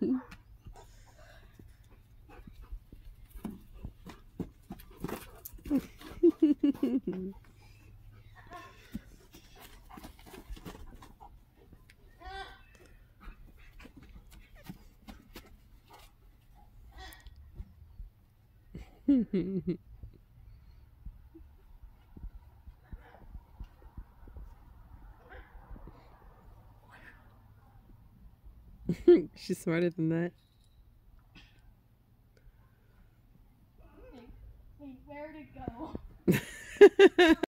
She's smarter than that. Hey, where'd it go?